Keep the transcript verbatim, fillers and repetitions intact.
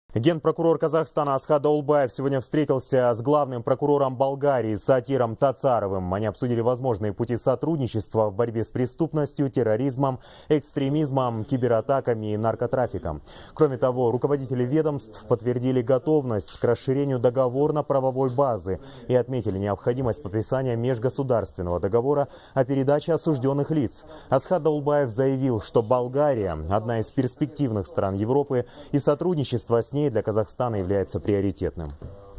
Генпрокурор Казахстана Асхат Даулбаев сегодня встретился с главным прокурором Болгарии Сатиром Цацаровым. Они обсудили возможные пути сотрудничества в борьбе с преступностью, терроризмом, экстремизмом, кибератаками и наркотрафиком. Кроме того, руководители ведомств подтвердили готовность к расширению договорно-правовой базы и отметили необходимость подписания межгосударственного договора о передаче осужденных лиц. Асхат Даулбаев заявил, что Болгария – одна из перспективных стран Европы, и сотрудничество с ней для Казахстана является приоритетным.